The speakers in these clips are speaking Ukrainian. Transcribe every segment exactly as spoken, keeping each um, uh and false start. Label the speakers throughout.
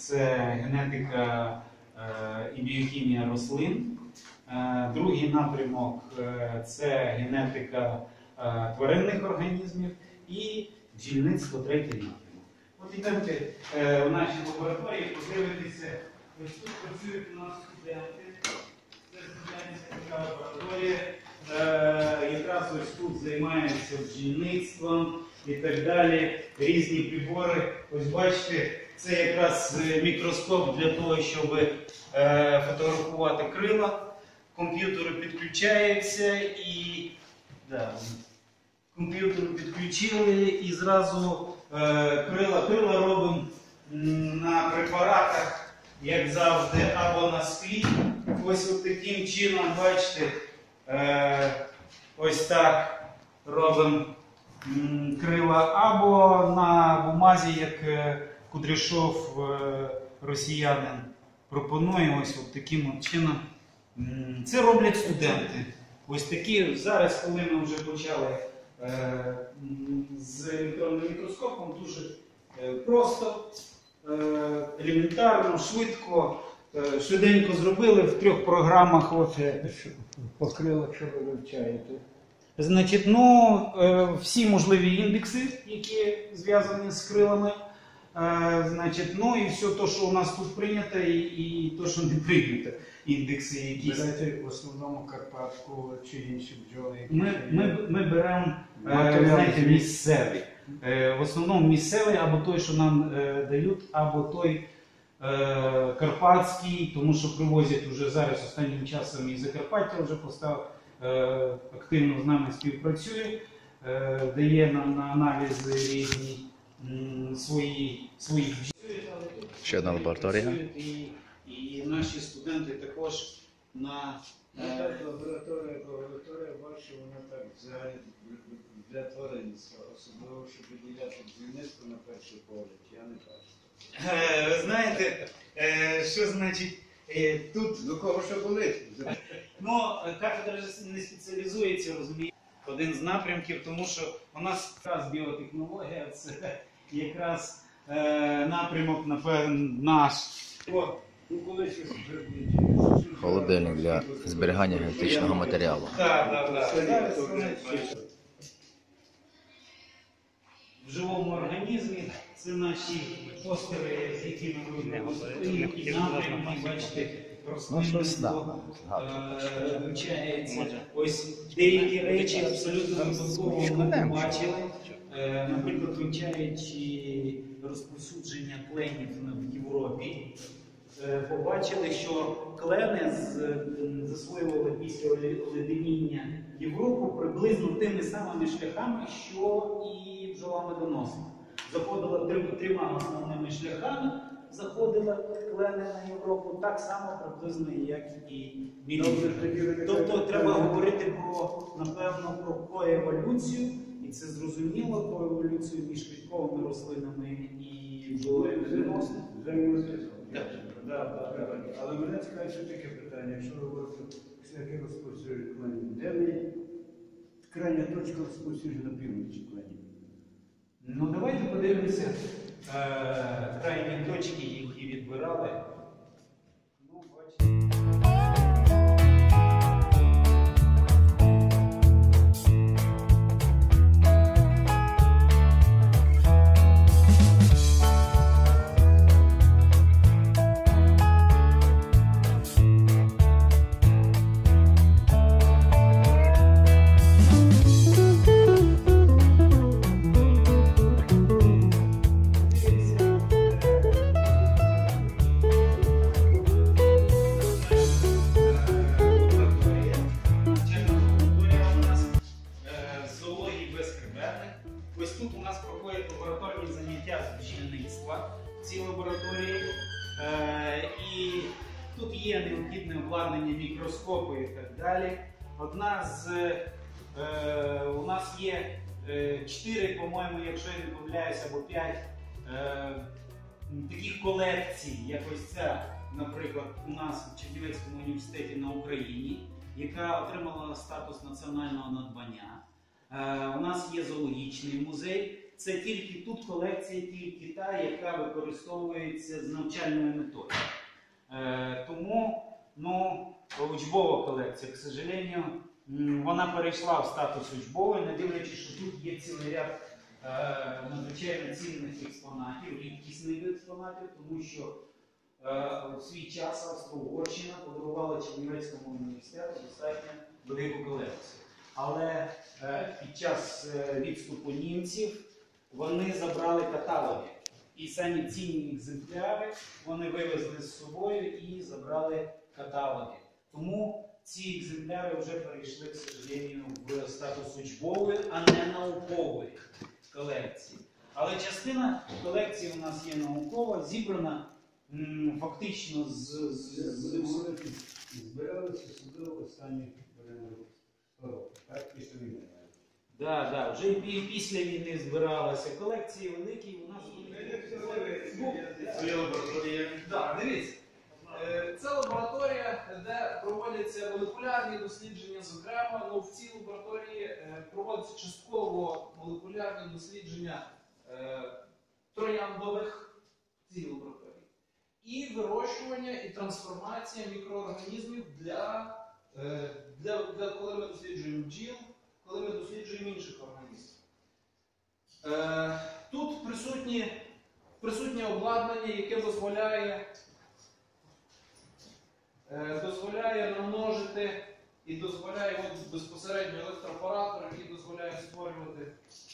Speaker 1: це генетика і біохімія рослин. Другий напрямок – це генетика тваринних організмів і бджільництво, третій напрямок. От ідемте в нашій лабораторії, подивитися, ось тут працюють у нас студенти. Це студентська така лабораторія, якраз ось тут займаються бджільництвом і так далі, різні прибори. Ось бачите, це якраз мікроскоп для того, щоб фотографувати крила. Комп'ютери підключаються і да, комп'ютери підключили і зразу е, крила, крила робимо на препаратах, як завжди, або на склі. Ось от таким чином, бачите, е, ось так робимо м, крила, або на бумазі, як е, Кудряшов, е, росіянин, пропонує ось от таким от чином. Це роблять студенти. Ось такі, зараз, коли ми вже почали е, з електронним мікроскопом, дуже е, просто, е, елементарно, швидко, е, швиденько зробили в трьох програмах. От.
Speaker 2: По крилах, що ви вивчаєте?
Speaker 1: Значить, ну, е, всі можливі індекси, які зв'язані з крилами. Е, значить, ну і все те, що у нас тут прийнято, і, і те, що не прийнято. Індекси якісь.
Speaker 2: Берете в основному Карпатську чи інші бджоли?
Speaker 1: Ми, ми, ми беремо е, знаєте, місцевий. Е, в основному місцевий, або той, що нам е, дають, або той е, карпатський, тому що привозять вже зараз останнім часом і Закарпаття вже постав, е, активно з нами співпрацює, е, дає нам на аналізи різні м, свої, свої бджіл.
Speaker 3: Ще одна лабораторія.
Speaker 1: І, і наші студенти також на...
Speaker 2: Ну, так, лабораторія, лабораторія ваша, вона так взагалі для тваринництва, особливо, щоб виділяти бджільництво на перший погляд, я не бачу.
Speaker 1: Е, ви знаєте, е, що значить е, тут...
Speaker 2: Ну кого що болить?
Speaker 1: Ну, кафедра не спеціалізується, розумієте, один з напрямків, тому що у нас якраз біотехнологія, це якраз е, напрямок, напевно, наш. О,
Speaker 2: Ну колись
Speaker 3: Холодильник для зберігання генетичного матеріалу.
Speaker 1: так, так, так. В живому організмі це наші постери, з якими ми робимо, і напрямки, бачите, рослинництво вивчається. Ось деякі речі абсолютно випадково ми побачили. Наприклад, вивчаючи розповсюдження кленів в Європі, побачили, що клени засвоювали після оледеніння Європу приблизно тими самими шляхами, що і бджола медоносна. Заходила трьома основними шляхами, заходила клени на Європу так само приблизно, як і міліметри. Тобто треба говорити про, напевно, про коеволюцію, і це зрозуміло, коеволюцію між квітковими рослинами і бджолою медоносною.
Speaker 2: Так, так, так. Але мене цікавить ще таке питання, якщо ви говорите, яке розповсюджує кленів, де ми крайня точка розповсюджена півночі кленів?
Speaker 1: Ну давайте подивимося е, крайні точки, які відбирали. Ну, бачите. Ось тут у нас проходять лабораторні заняття з бджільництва в цій лабораторії. Е, і тут є необхідне обладнання, мікроскопи і так далі. Одна з, е, у нас є е, чотири, по-моєму, якщо я не помиляюся, або п'ять е, таких колекцій, як ось ця, наприклад, у нас в Чернівецькому університеті на Україні, яка отримала статус національного надбання. У нас є зоологічний музей, це тільки тут колекція, тільки та, яка використовується з навчальною метою. Е, тому ну, учбова колекція, к сожалению, вона перейшла в статус учбової, не дивлячись, що тут є цілий ряд е, надзвичайно цінних експонатів, рідкісних експонатів, тому що е, у свій час Австро-Угорщина подарувала Чернівецькому університету достатньо велику колекцію. Але е, під час е, відступу німців вони забрали каталоги. І самі цінні екземпляри вони вивезли з собою і забрали каталоги. Тому ці екземпляри вже перейшли, к сожалению, в статус учбової, а не наукової колекції. Але частина колекції у нас є наукова, зібрана м, фактично з... з, з, з...
Speaker 2: Збиралися сюди останні сто років, так? Після війни.
Speaker 1: Да, да, вже і після війни збиралися колекції великі, у нас
Speaker 4: Так, дивіться. Е, Це лабораторія, де проводяться молекулярні дослідження, зокрема, ну, в цій лабораторії е, проводяться частково молекулярні дослідження е, трояндових в цій лабораторії. І вирощування і трансформація мікроорганізмів для, е, для, для коли ми досліджуємо бджіл, коли ми досліджуємо інших організмів. Е, Тут присутні, присутнє обладнання, яке дозволяє, е, дозволяє намножити і дозволяє от, безпосередньо електропаратор, який дозволяє створювати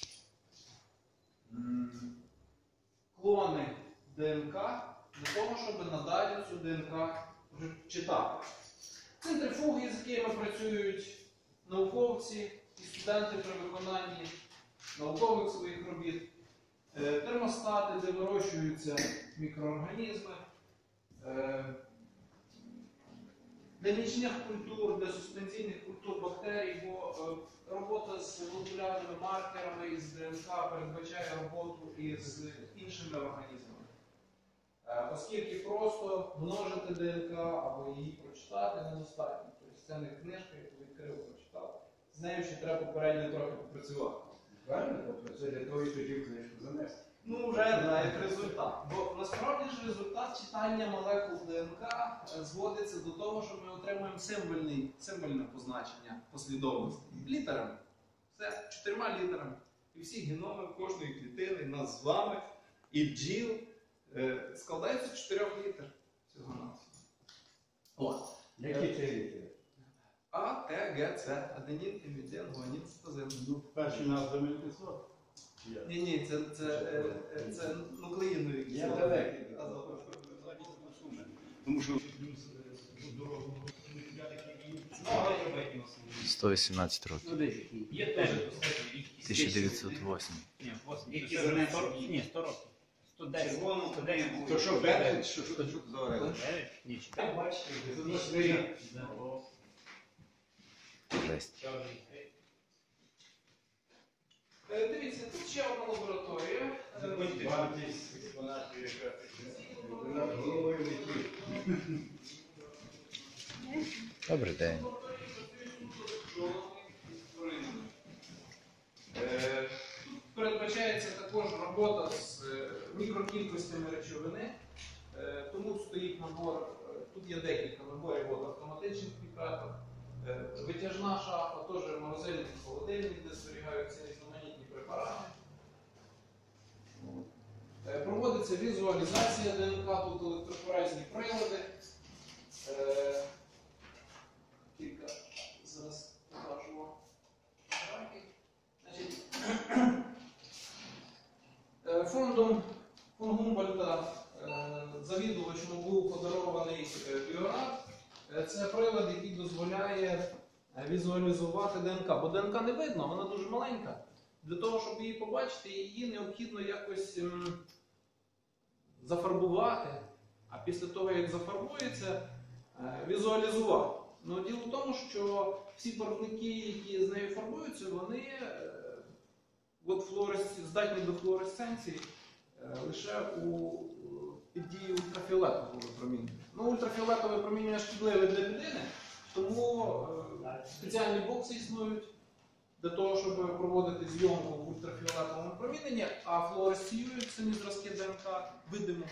Speaker 4: м, клони ДНК для того, щоб надалі цю ДНК вже читати. Центрифуги, з якими працюють науковці і студенти при виконанні наукових своїх робіт, е, термостати, де вирощуються мікроорганізми, е, для нічних культур, для суспензійних культур бактерій, бо е, робота з молекулярними маркерами із ДНК передбачає роботу із іншими організмами. Е, оскільки просто множити ДНК або її прочитати недостатньо. Тобто це не книжка, яку відкрив, прочитав. З нею ще треба попередньо трохи попрацювати.
Speaker 2: Правильно? Тобто це для того, і тоді в книжку занести.
Speaker 4: Ну, вже да, як результат. Бо насправді ж результат читання молекул ДНК е, зводиться до того, що ми отримуємо символьний, символьне позначення послідовності. Літерами. Все, чотирма літерами. І всі геноми кожної клітини, нас з вами і бджіл е, складаються з чотирьох літер цього насу. От.
Speaker 2: Які це літери?
Speaker 4: А, Т, Г, С, аденін, імідин, гуанін, цитозин.
Speaker 2: Ну, перші назви кислот.
Speaker 4: Ні, ні, це, це, е, е, це нуклеїнові
Speaker 2: Я
Speaker 4: кислоти.
Speaker 2: далекий. Тому що
Speaker 3: сто вісімнадцять років.
Speaker 1: є теж достатньо рідкісні.
Speaker 3: тисяча дев'ятсот восьмий.
Speaker 5: Ні, восемь.
Speaker 1: Які
Speaker 5: Це
Speaker 1: занесені?
Speaker 5: сто- Ні, сто років. сто десять.
Speaker 1: Червону
Speaker 5: сто десять.
Speaker 2: то що Беннет, що що тут говорили?
Speaker 5: Дев'ять? Ні, чотири.
Speaker 1: Так, бачите,
Speaker 2: Двадцятий рік.
Speaker 1: Да.
Speaker 3: Жесть.
Speaker 1: Чорний.
Speaker 4: Е, Дивіться, тут ще одна лабораторія. Е,
Speaker 2: Вартість експонатів яка над головою летить.
Speaker 3: Добрий день.
Speaker 4: Е, Тут передбачається також робота з е, мікрокількостями речовини. Е, Тому стоїть набор, е, тут є декілька наборів от, автоматичних піпеток, е, витяжна шафа, теж морозильний холодильник, де зберігаються різноманітні препарати. Е, Проводиться візуалізація ДНК, тут електрофорезні прилади. Е, Кілька зараз покажу вам фотографій. Значить, е, фондом фон Гумбольдта е, завідувачому був подарований е, біорад. Е, Це прилад, який дозволяє е, візуалізувати ДНК. Бо ДНК не видно, вона дуже маленька. Для того, щоб її побачити, її необхідно якось ем, зафарбувати, а після того, як зафарбується, е, візуалізувати. Ну, діло в тому, що всі барвники, які з нею фарбуються, вони е, от флуорес... здатні до флуоресценції е, лише у, під дією ультрафіолетового випромінювання. Ну, ультрафіолетове випромінювання шкідливе для людини, тому е, спеціальні бокси існують, для того, щоб проводити зйомку в ультрафіолетовому проміненні, а флуоресцюють самі зразки ДНК видимому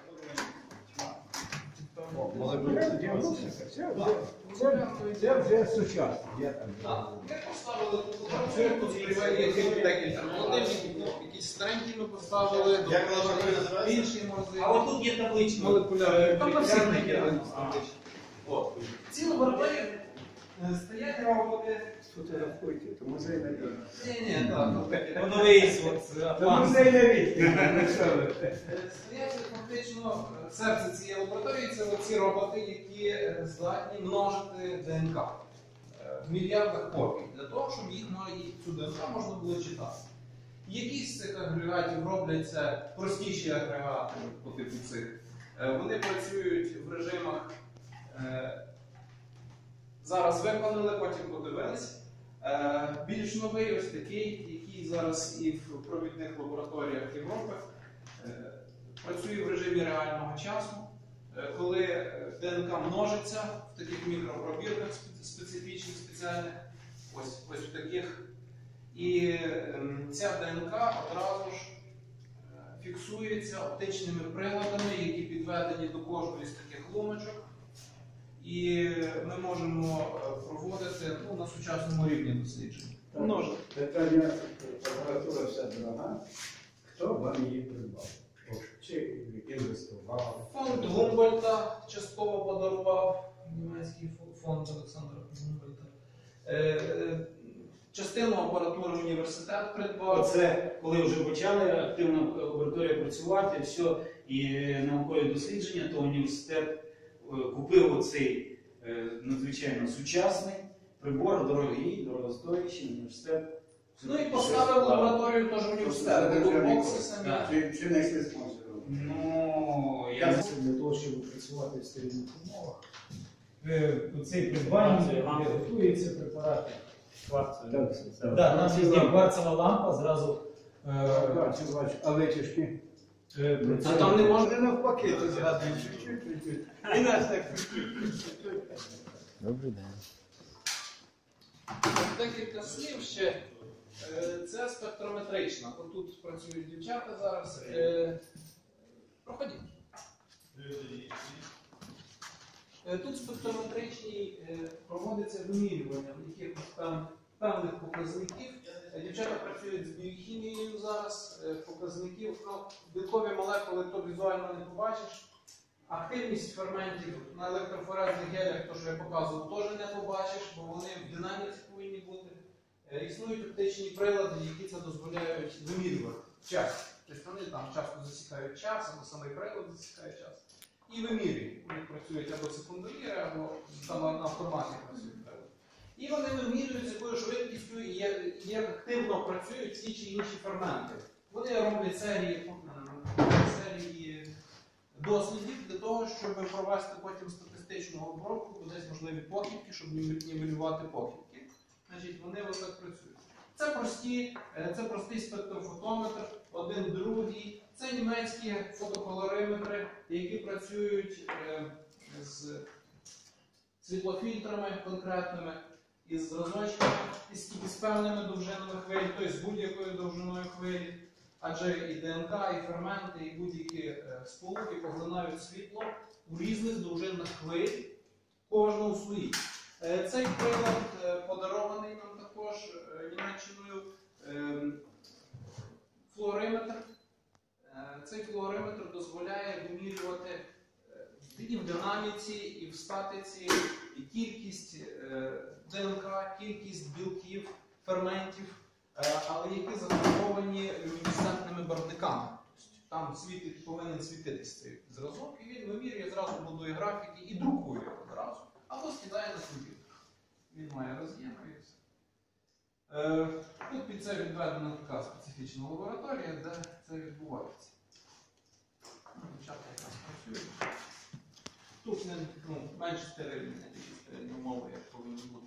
Speaker 2: Це вже сучасно. Я так
Speaker 4: Так, ми поставили тут лабораторію, тут зберігає декілька холодильників, ну, якісь старенькі ми поставили,
Speaker 1: Як лабораторія називається?
Speaker 4: інші морзи.
Speaker 1: А отут є табличка.
Speaker 4: Молекулярні. Там на всіх
Speaker 1: Молекулярні
Speaker 4: є
Speaker 1: таблички.
Speaker 4: таблички. От. Ці лабораторії е, стоять роботи.
Speaker 2: сфотографуйте, то музей не буде.
Speaker 4: Ні, ні, так.
Speaker 1: Подивись, от
Speaker 2: Це
Speaker 1: атлант.
Speaker 2: музей не відкритий.
Speaker 4: Стоять фактично в серці цієї лабораторії це оці роботи, які е, здатні множити ДНК е, в мільярдах копій, для того, щоб їх мо- і цю ДНК можна було читати. Якісь з цих агрегатів робляться простіші агрегати по типу цих. Е, Вони працюють в режимах е, зараз виконали, потім подивились. Е, Більш новий ось такий, який зараз і в провідних лабораторіях Європи е, працює в режимі реального часу, е, коли е, ДНК множиться в таких мікропробірках спе- специфічних, спеціальних, ось, ось в таких. І е, ця ДНК одразу ж е, фіксується оптичними приладами, які підведені до кожної з таких луночок. І ми можемо е, проводити ну, на сучасному рівні дослідження. Множити.
Speaker 2: Питання, апаратура вся дорога. Хто вам її придбав? Чи інвестував?
Speaker 4: Фонд Гумбольта частково подарував німецький фо- фонд Олександра Гумбольта. Е, е, Частину апаратури університет придбав.
Speaker 1: Оце коли вже почали активно лабораторія працювати, все, і наукові дослідження, то університет е, купив оцей е, надзвичайно сучасний прибор, дорогий, дорогостоящий університет.
Speaker 4: Ну і поставив лабораторію теж університет.
Speaker 2: Це
Speaker 4: Тут
Speaker 2: вже
Speaker 4: бокси самі.
Speaker 1: Так.
Speaker 2: Чи, чи не йшли спонсором?
Speaker 1: Ну, я
Speaker 6: Це для того, щоб працювати в стерильних умовах. Е, Цей придбання, де готується препарат.
Speaker 2: Так,
Speaker 6: Так, да, у нас є кварцева лампа, зразу е,
Speaker 2: бачу, бачу. А витяжки?
Speaker 6: е,
Speaker 4: А
Speaker 6: працює.
Speaker 4: там не можна.
Speaker 2: Вони навпаки, то згадують чуть-чуть, чуть-чуть. І нас так чуть-чуть.
Speaker 3: Добрий день.
Speaker 4: Декілька слів ще. Е, Це спектрометрична. Отут працюють дівчата зараз. Е, Проходіть. Е, Тут спектрометричні е, проводиться вимірювання якихось там певних показників. Е, Дівчата працюють з біохімією зараз, е, показників. Ну, білкові молекули то візуально не побачиш. Активність ферментів на електрофорезних гелях, то що я показував, теж не побачиш, бо вони в динаміці повинні бути. Е, Існують оптичні прилади, які це дозволяють вимірювати час. Тобто вони там часто засікають час, або самий прилад засікає час. І вимірюють. Вони працюють або секундоміри, або там на автоматі працюють прилади. І вони вимірюють, з якою швидкістю і як, як активно працюють ті чи інші ферменти. Вони роблять серії, м, серії дослідів для того, щоб провести потім статистичну обробку, десь можливі похибки, щоб нівелювати похибки. Значить, вони ось так працюють. Це прості, е, це простий спектрофотометр, один другий. Це німецькі фотоколориметри, які працюють е, з світлофільтрами конкретними, із зразочками, із, із певними довжинами хвиль, тобто з будь-якою довжиною хвилі. Адже і ДНК, і ферменти, і будь-які е, сполуки поглинають світло у різних довжинах хвиль, кожна у своїй. Е, Цей прилад е, подарований нам також е, Німеччиною е, флуориметр. Е, Цей флуориметр дозволяє вимірювати е, і в динаміці, і в статиці, і кількість е, ДНК, кількість білків, ферментів, е, але які зафарбовані люмінесцентними барвниками. Тобто там світить, повинен світитись цей зразок, і він вимірює, зразу будує графіки і друкує одразу, або скидає на комп'ютер. Він має роз'єм і все. Е, Тут під це відведена така специфічна лабораторія, де це відбувається. Ну, дівчата якраз працюють. Тут не, ну, менше стерильні, не такі стерильні умови, як повинні бути.